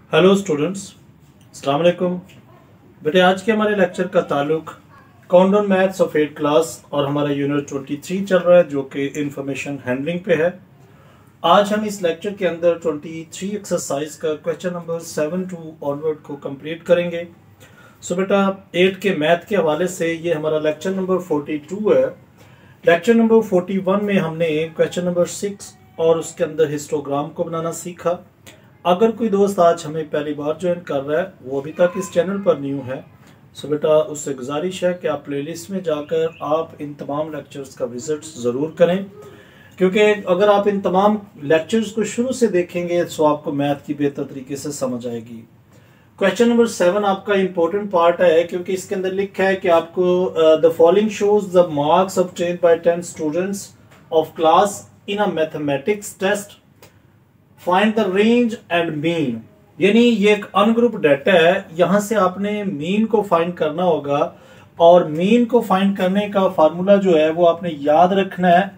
Hello students, अस्सलाम वालेकुम। बेटे आज के हमारे लेक्चर का ताल्लुक countdown maths of 8th class और हमारा यूनिट 23 चल रहा है जो कि इंफॉर्मेशन हैंडलिंग पे है। आज हम इस लेक्चर के अंदर 23 एक्सरसाइज का क्वेश्चन नंबर 7 टू ऑनवर्ड को कंप्लीट करेंगे। सो बेटा 8 के मैथ के हवाले से ये हमारा लेक्चर नंबर 42 है। लेक्चर नंबर 41 में हमने क्वेश्चन नंबर 6 और उसके अंदर हिस्टोग्राम को बनाना सीखा। अगर कोई दोस्त आज हमें पहली बार ज्वाइन कर रहा है, वो अभी तक इस चैनल पर न्यू है, सो बेटा उससे गुजारिश है कि आप प्लेलिस्ट में जाकर आप इन तमाम लेक्चर्स का विजिट ज़रूर करें, क्योंकि अगर आप इन तमाम लेक्चर्स को शुरू से देखेंगे तो आपको मैथ की बेहतर तरीके से समझ आएगी। क्वेश्चन नंबर 7 आपका इंपॉर्टेंट पार्ट है, क्योंकि इसके अंदर लिखा है कि आपको the following shows the marks obtained by 10 students of class in a mathematics test, find the range and mean. यानी ये एक अनग्रुप डाटा है, यहां से आपने मीन को फाइंड करना होगा और मीन को फाइंड करने का फार्मूला जो है वो आपने याद रखना है।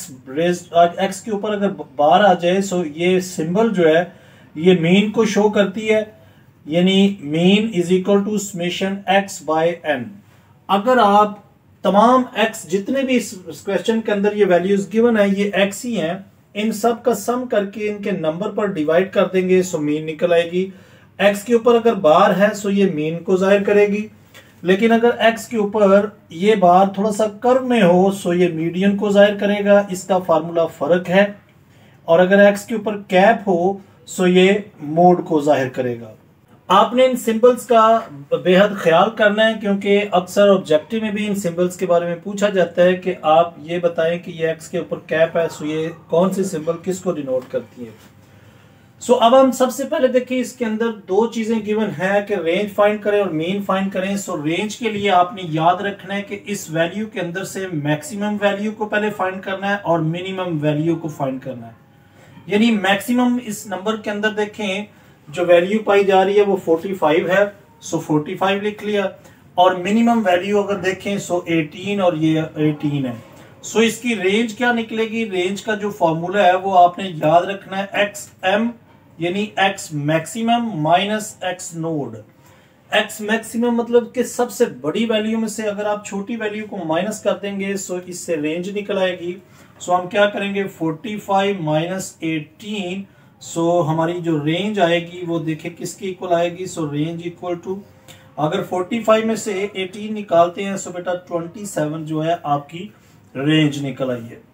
एक्स के ऊपर अगर बार आ जाए तो ये सिंबल जो है ये मीन को शो करती है, यानी mean is equal to summation x by n. अगर आप तमाम एक्स जितने भी इस क्वेश्चन के अंदर ये वैल्यूज गिवन है ये एक्स ही हैं, इन सब का सम करके इनके नंबर पर डिवाइड कर देंगे सो मीन निकल आएगी। एक्स के ऊपर अगर बार है सो ये मीन को जाहिर करेगी, लेकिन अगर एक्स के ऊपर ये बार थोड़ा सा कर्व में हो सो ये मीडियन को जाहिर करेगा। इसका फार्मूला फर्क है। और अगर एक्स के ऊपर कैप हो सो ये मोड को जाहिर करेगा। आपने इन सिंबल्स का बेहद ख्याल करना है, क्योंकि अक्सर ऑब्जेक्टिव में भी इन सिंबल्स के बारे में पूछा जाता है कि आप ये बताएं कि ये एक्स के ऊपर कैप है सो ये कौन सी सिंबल किसको डिनोट करती है। सो अब हम सबसे पहले देखिए इसके अंदर दो चीजें गिवन है कि रेंज फाइंड करें और मीन फाइंड करें। सो रेंज के लिए आपने याद रखना है कि इस वैल्यू के अंदर से मैक्सिमम वैल्यू को पहले फाइंड करना है और मिनिमम वैल्यू को फाइंड करना है। यानी मैक्सिमम इस नंबर के अंदर देखें जो वैल्यू पाई जा रही है वो 45 है, सो 45 लिख लिया। और मिनिमम वैल्यू अगर देखें सो 18 और ये 18 है। सो इसकी रेंज क्या निकलेगी? रेंज का जो फॉर्मूला है वो आपने याद रखना है एक्स एम, यानी x maximum minus x naught. X maximum मतलब कि सबसे बड़ी वैल्यू में से अगर आप छोटी वैल्यू को माइनस कर देंगे सो इससे रेंज निकल आएगी। सो हम क्या करेंगे 45 माइनस 18, सो हमारी जो रेंज आएगी वो देखिए किसकी इक्वल आएगी। सो रेंज इक्वल टू अगर 45 में से 18 निकालते हैं सो बेटा 27 जो है आपकी रेंज निकल आई है।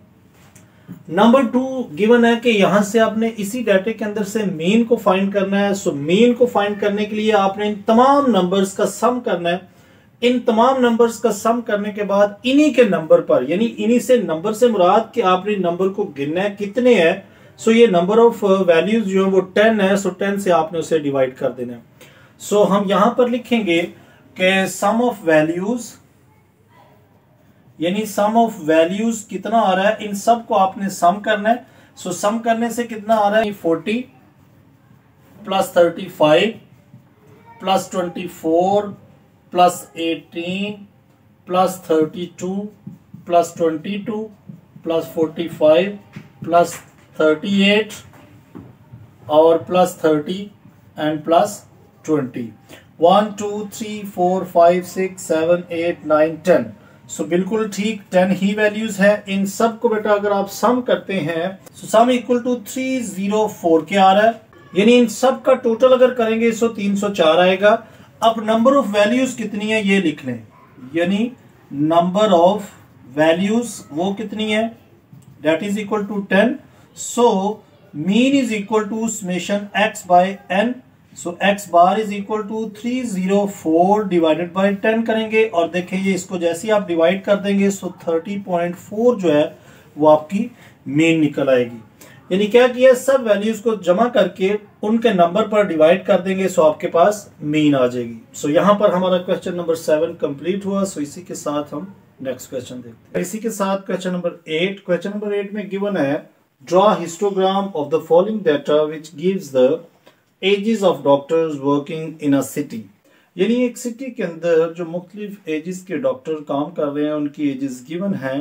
नंबर 2 गिवन है कि यहां से आपने इसी डाटे के अंदर से मीन को फाइंड करना है। सो मीन को फाइंड करने के लिए आपने इन तमाम नंबर्स का सम करना है। इन तमाम नंबर्स का सम करने के बाद इन्हीं के नंबर पर, यानी इन्हीं से नंबर से मुराद कि आपने नंबर को गिनना है कितने हैं। सो ये नंबर ऑफ वैल्यूज जो है वो 10 है, सो 10 से आपने उसे डिवाइड कर देना है। सो हम यहां पर लिखेंगे कि सम ऑफ वैल्यूज, यानी सम ऑफ वैल्यूज कितना आ रहा है इन सब को आपने सम करना है। सो सम करने से कितना आ रहा है 40 plus 35 plus 24 plus 18 plus 32 plus 22 plus 45 plus 38 और प्लस 30 एंड प्लस 20। 1 2 3 4 5 6 7 8 9 10। सो बिल्कुल ठीक 10 ही वैल्यूज है। इन सब को बेटा अगर आप सम करते हैं सो सम इक्वल टू 304 के आ रहा है, यानी इन सब का टोटल अगर करेंगे सो 304 आएगा। अब नंबर ऑफ वैल्यूज कितनी है ये लिख लें, यानी नंबर ऑफ वैल्यूज वो कितनी है that is equal to 10। So mean is equal to summation x by n. So x bar is equal to 304 divided by 10 करेंगे और देखें ये इसको जैसे ही आप डिवाइड कर देंगे सो 30.4 जो है वो आपकी मीन निकल आएगी। यानी क्या किया, सब वैल्यूज को जमा करके उनके नंबर पर डिवाइड कर देंगे सो आपके पास मीन आ जाएगी। सो यहां पर हमारा क्वेश्चन नंबर 7 कंप्लीट हुआ। सो इसी के साथ हम नेक्स्ट क्वेश्चन देखते हैं। इसी के साथ क्वेश्चन नंबर 8। क्वेश्चन नंबर 8 में गिवन है draw histogram of the following data which gives the ages of doctors working in a city. यानी एक सिटी के अंदर जो मुख्तलिफ एजेस के डॉक्टर काम कर रहे हैं उनकी एजेस गिवन हैं।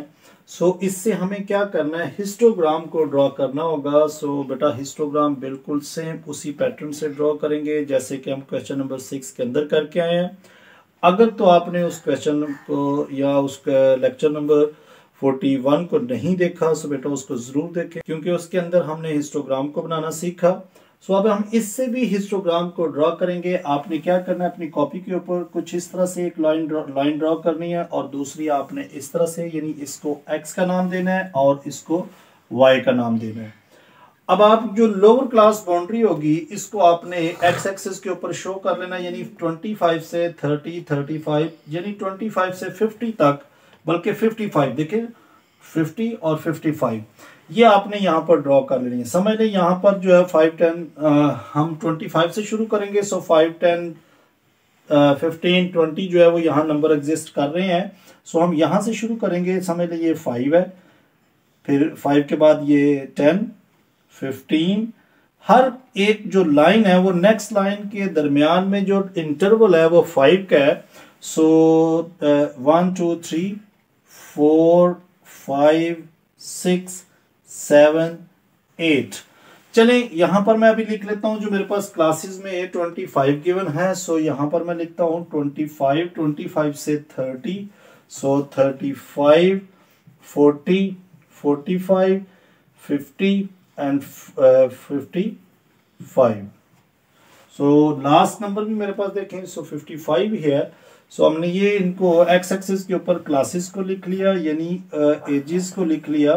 सो इससे हमें क्या करना है, हिस्टोग्राम को ड्रॉ करना होगा। सो बेटा हिस्टोग्राम बिल्कुल सेम उसी पैटर्न से ड्रॉ करेंगे जैसे कि हम क्वेश्चन नंबर 6 के अंदर करके आए हैं। अगर तो आपने उस क्वेश्चन को या उस लेक्चर नंबर 41 को नहीं देखा सो बेटा उसको जरूर देखें, क्योंकि उसके अंदर हमने हिस्टोग्राम को बनाना सीखा। सो अब हम इससे भी हिस्टोग्राम को ड्रॉ करेंगे। आपने क्या करना है, अपनी कॉपी के ऊपर कुछ इस तरह से एक लाइन ड्रॉ करनी है और दूसरी आपने इस तरह से, यानी इसको x का नाम देना है और इसको y का नाम देना है। अब आप जो लोअर क्लास बाउंड्री होगी इसको आपने एक्स एक्सिस के ऊपर शो कर लेना, यानी 25 से 30, 35 यानी 25 से 50 तक, बल्कि 55 देखिए 50 और 55 ये आपने यहाँ पर ड्रॉ कर लेनी है। समझ लें यहाँ पर जो है 5, 10 हम 25 से शुरू करेंगे। सो 5, 10, 15, 20 जो है वो यहाँ नंबर एग्जिस्ट कर रहे हैं। सो हम यहाँ से शुरू करेंगे। समझ लें ये 5 है, फिर 5 के बाद ये 10, 15, हर एक जो लाइन है वो नेक्स्ट लाइन के दरमियान में जो इंटरवल है वो 5 का है। सो 1, 2, 3, 4, 5, 6, 7, 8। चलें यहां पर मैं अभी लिख लेता हूं जो मेरे पास क्लासेस में 25 गिवन है। सो यहां पर मैं लिखता हूं 25 से 30, so 35, 40, 45, 50 and 55। So last number भी मेरे पास देखें, सो 55 है। सो हमने ये इनको एक्स एक्सिस के ऊपर क्लासेस को लिख लिया, यानी एजेस को लिख लिया।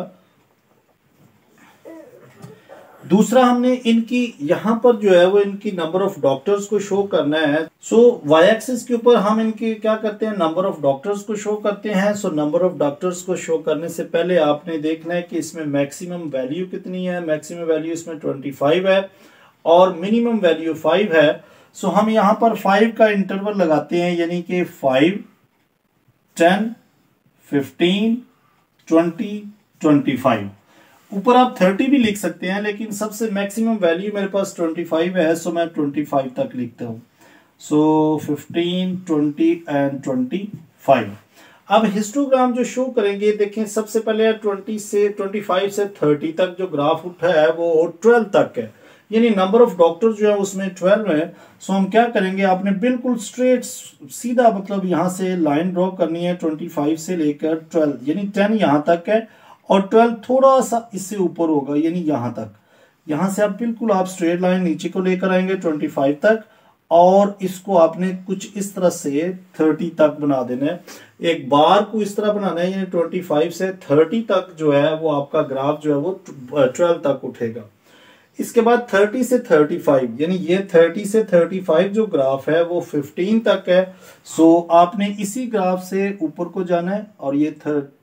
दूसरा हमने इनकी यहाँ पर जो है वो इनकी नंबर ऑफ डॉक्टर्स को शो करना है। सो वाई एक्सिस के ऊपर हम इनके क्या करते हैं, नंबर ऑफ डॉक्टर्स को शो करते हैं। सो नंबर ऑफ डॉक्टर्स को शो करने से पहले आपने देखना है कि इसमें मैक्सिमम वैल्यू कितनी है। मैक्सिमम वैल्यू इसमें 25 है और मिनिमम वैल्यू 5 है। सो हम यहाँ पर 5 का इंटरवल लगाते हैं, यानी कि 5, 10, 15, 20, 25। ऊपर आप 30 भी लिख सकते हैं, लेकिन सबसे मैक्सिमम वैल्यू मेरे पास 25 है। सो मैं 25 तक लिखता हूं। So 15, 20 and 25। अब हिस्टोग्राम जो शो करेंगे देखें, सबसे पहले 25 से 30 तक जो ग्राफ उठा है वो 12 तक है, यानी नंबर ऑफ डॉक्टर्स जो है उसमें 12 है। सो हम क्या करेंगे, आपने बिल्कुल स्ट्रेट सीधा मतलब यहां से लाइन ड्रॉ करनी है 25 से लेकर 12, यानी 10 यहां तक है और 12 थोड़ा सा इससे ऊपर होगा, यानी यहां तक। यहां से आप बिल्कुल आप स्ट्रेट लाइन नीचे को लेकर आएंगे 25 तक और इसको आपने कुछ इस तरह से 30 तक बना देना है। एक बार को इस तरह बनाना है, यानी 25 से 30 तक जो है वो आपका ग्राफ जो है वो 12 तक उठेगा। इसके बाद 30 से 35, यानी ये 30 से 35 जो ग्राफ है वो 15 तक है। सो आपने इसी ग्राफ से ऊपर को जाना है और ये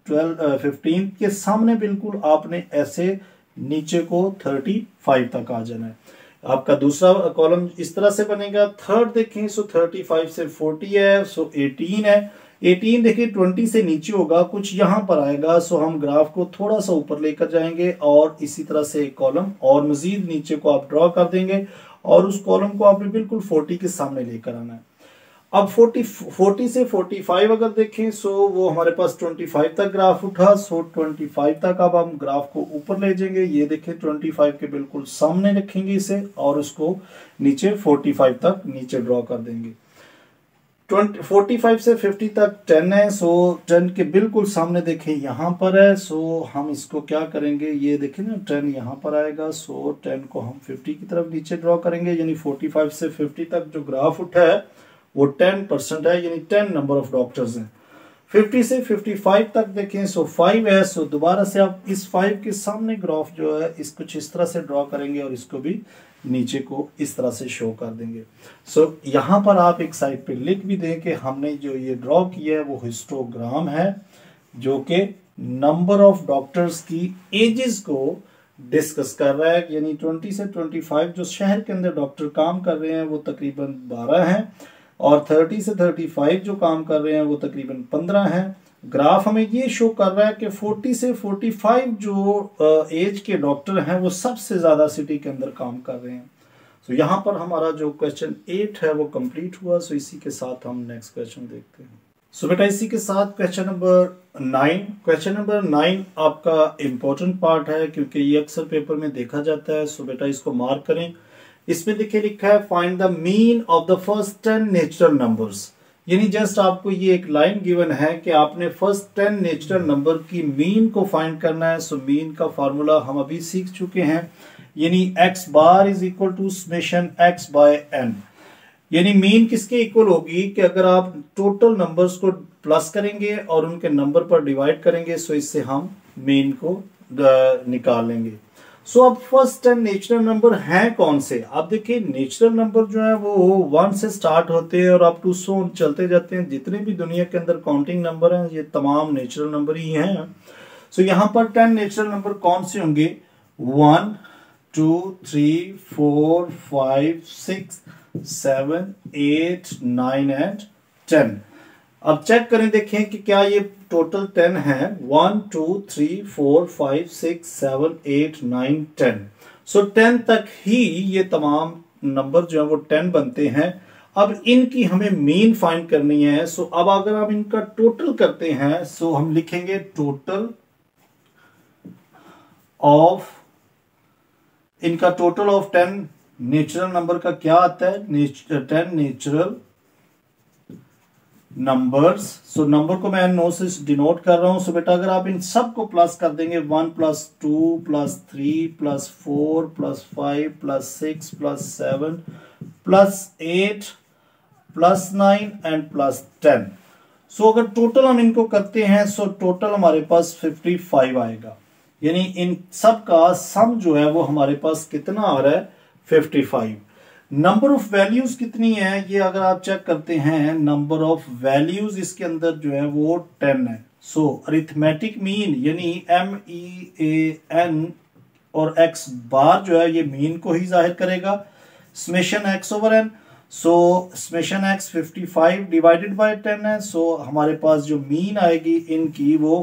15 के सामने बिल्कुल आपने ऐसे नीचे को 35 तक आ जाना है। आपका दूसरा कॉलम इस तरह से बनेगा। थर्ड देखें, सो 35 से 40 है, सो 18 है। 18 देखिए 20 से नीचे होगा, कुछ यहां पर आएगा। सो हम ग्राफ को थोड़ा सा ऊपर लेकर जाएंगे और इसी तरह से एक कॉलम और मजीद नीचे को आप ड्रॉ कर देंगे और उस कॉलम को आपने बिल्कुल 40 के सामने लेकर आना है। अब 40 से 45 अगर देखें, सो वो हमारे पास 25 तक ग्राफ उठा। सो 25 तक अब हम ग्राफ को ऊपर ले जाएंगे। ये देखें 25 के बिल्कुल सामने रखेंगे इसे और उसको नीचे 45 तक नीचे ड्रॉ कर देंगे। 45 से 50 तक 10 है। सो 10 के बिल्कुल सामने देखें यहाँ पर है। सो हम इसको क्या करेंगे, ये देखें ना 10 यहाँ पर आएगा। सो 10 को हम 50 की तरफ नीचे ड्रॉ करेंगे, यानी 45 से 50 तक जो ग्राफ उठा है वो 10% है, यानी 10 नंबर ऑफ डॉक्टर्स हैं। 50 से 55 तक देखें, सो 5 है। सो दोबारा से आप इस 5 के सामने ग्राफ जो है इसको इस तरह से ड्रॉ करेंगे और इसको भी नीचे को इस तरह से शो कर देंगे। सो यहाँ पर आप एक साइड पे लिख भी दें कि हमने जो ये ड्रॉ किया है वो हिस्टोग्राम है, जो कि नंबर ऑफ डॉक्टर्स की एजेस को डिस्कस कर रहा है। यानी 20 से 25 जो शहर के अंदर डॉक्टर काम कर रहे हैं वो तकरीबन 12 हैं और 30 से 35 जो काम कर रहे हैं वो तकरीबन 15 हैं। ग्राफ हमें ये शो कर रहा है कि 40 से 45 जो एज के डॉक्टर हैं वो सबसे ज्यादा सिटी के अंदर काम कर रहे हैं। सो यहाँ पर हमारा जो क्वेश्चन 8 है वो कंप्लीट हुआ। सो इसी के साथ हम नेक्स्ट क्वेश्चन देखते हैं। सो बेटा इसी के साथ क्वेश्चन नंबर 9 आपका इम्पोर्टेंट पार्ट है क्योंकि ये अक्सर पेपर में देखा जाता है। सो बेटा इसको मार्क करें। इसमें देखिए लिखा है find the mean of the first 10 natural numbers. यानी जस्ट आपको ये एक लाइन गिवन है कि आपने फर्स्ट 10 नेचुरल नंबर की मीन को फाइंड करना है। सो मीन का फार्मूला हम अभी सीख चुके हैं, यानी x bar is equal to summation x by n। यानी मीन किसके इक्वल होगी कि अगर आप टोटल नंबर्स को प्लस करेंगे और उनके नंबर पर डिवाइड करेंगे, सो इससे हम मीन को निकाल लेंगे। सो अब फर्स्ट 10 नेचुरल नंबर हैं कौन से? आप देखिए नेचुरल नंबर जो है वो 1 से स्टार्ट होते हैं और अप टू 100 चलते जाते हैं। जितने भी दुनिया के अंदर काउंटिंग नंबर हैं ये तमाम नेचुरल नंबर ही हैं। सो यहाँ पर 10 नेचुरल नंबर कौन से होंगे? 1 2 3 4 5 6 7 8 9 एंड 10। अब चेक करें, देखें कि क्या ये टोटल 10 है। 1 2 3 4 5 6 7 8 9 10। सो 10 तक ही ये तमाम नंबर जो है वो 10 बनते हैं। अब इनकी हमें मीन फाइंड करनी है। सो अब अगर हम इनका टोटल करते हैं, सो हम लिखेंगे टोटल ऑफ, इनका टोटल ऑफ 10 नेचुरल नंबर का क्या आता है? 10 नेचुरल नंबर्स। सो नंबर को मैं 9 से डिनोट कर रहा हूं। सो बेटा अगर आप इन सब को प्लस कर देंगे 1 + 2 + 3 + 4 + 5 + 6 + 7 + 8 + 9 एंड +10। सो अगर टोटल हम इनको करते हैं, सो टोटल हमारे पास 55 आएगा। यानी इन सब का सम जो है वो हमारे पास कितना आ रहा है? 55। नंबर ऑफ वैल्यूज कितनी है ये अगर आप चेक करते हैं, नंबर ऑफ वैल्यूज इसके अंदर जो है वो 10 है। सो अरिथमेटिक मीन यानी MEAN और x बार जो है ये मीन को ही जाहिर करेगा, summation x/n। So summation x 55 divided by 10 है। सो हमारे पास जो मीन आएगी इनकी वो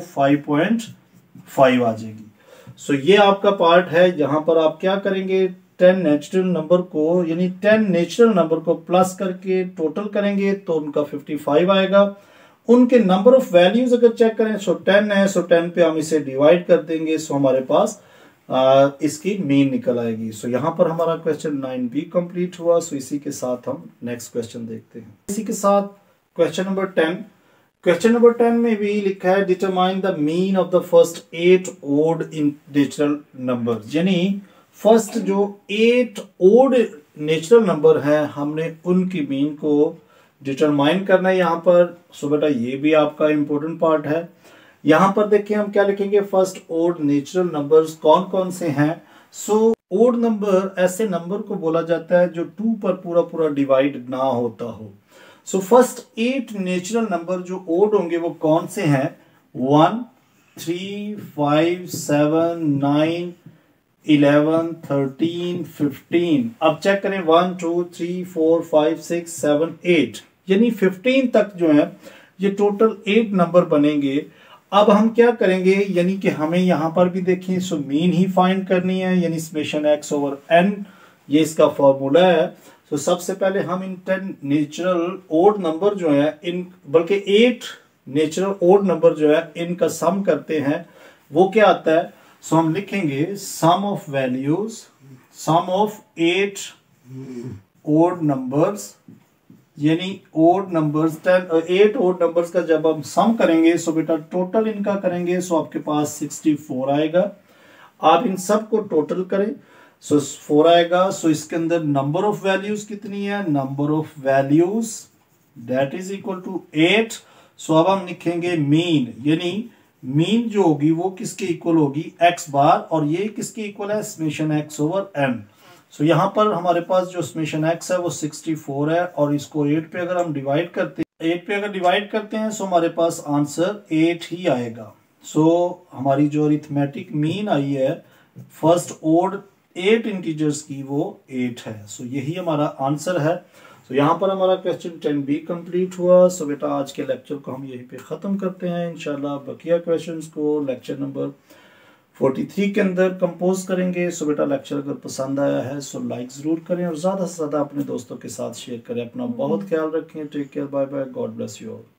5.5 आ जाएगी। सो ये आपका पार्ट है जहां पर आप क्या करेंगे, 10 नेचुरल नंबर को यानी 10 नेचुरल नंबर को प्लस करके टोटल करेंगे तो उनका 55 आएगा। उनके नंबर ऑफ वैल्यूज अगर चेक करें, सो 10 है, सो 10 पे हम इसे डिवाइड कर देंगे, सो हमारे पास इसकी मीन निकल आएगी। सो यहाँ पर हमारा क्वेश्चन 9 भी कंप्लीट हुआ। सो इसी के साथ हम नेक्स्ट क्वेश्चन देखते हैं। इसी के साथ क्वेश्चन नंबर 10। क्वेश्चन नंबर 10 में भी लिखा है determine the mean of the first 8 odd in natural numbers. यानी फर्स्ट जो 8 ओड नेचुरल नंबर है हमने उनकी मीन को डिटरमाइन करना है यहाँ पर। सो बेटा ये भी आपका इंपॉर्टेंट पार्ट है। यहाँ पर देखिए हम क्या लिखेंगे, फर्स्ट ओड नेचुरल नंबर्स कौन कौन से हैं। सो ओड नंबर ऐसे नंबर को बोला जाता है जो 2 पर पूरा पूरा डिवाइड ना होता हो। सो फर्स्ट 8 नेचुरल नंबर जो ओड होंगे वो कौन से हैं? 1 3 5 7 9 11 13 15। अब चेक करें 1 2 3 4 5 6 7 8 यानी 15 तक जो है ये टोटल 8 नंबर बनेंगे। अब हम क्या करेंगे, यानी कि हमें यहां पर भी देखें, सो मीन ही फाइंड करनी है, यानी समेशन x/n ये इसका फॉर्मूला है। सो सबसे पहले हम इन 10 नेचुरल ओड नंबर जो है इन बल्कि 8 नेचुरल ओड नंबर जो है इनका सम करते हैं। वो क्या आता है? सो हम लिखेंगे sum of values, sum of 8 odd numbers, यानी ओड नंबर्स 8 ओड नंबर्स का जब हम सम करेंगे, सो बेटा टोटल इनका करेंगे, सो आपके पास 64 आएगा। आप इन सब को टोटल करें, सो 4 आएगा। सो इसके अंदर नंबर ऑफ वैल्यूज कितनी है? Number of values that is equal to 8। So अब हम लिखेंगे मीन, यानी मीन जो होगी वो किसके इक्वल होगी? x बार, और ये किसके इक्वल है? Summation x/n। सो यहाँ पर हमारे पास जो समेशन x है वो 64 है और इसको 8 पे अगर हम डिवाइड करते हैं, 8 पे अगर डिवाइड करते हैं, सो हमारे पास आंसर 8 ही आएगा। सो हमारी जो अरिथमेटिक मीन आई है फर्स्ट ओड 8 इंटीजर्स की वो 8 है। सो यही हमारा आंसर है। तो यहाँ पर हमारा क्वेश्चन 10 भी कंप्लीट हुआ। सो बेटा आज के लेक्चर को हम यहीं पे ख़त्म करते हैं। इंशाल्लाह बकिया क्वेश्चंस को लेक्चर नंबर 43 के अंदर कंपोज करेंगे। सो बेटा लेक्चर अगर पसंद आया है सो लाइक ज़रूर करें और ज़्यादा से ज़्यादा अपने दोस्तों के साथ शेयर करें। अपना बहुत ख्याल रखें। Take care, bye bye, God bless you all.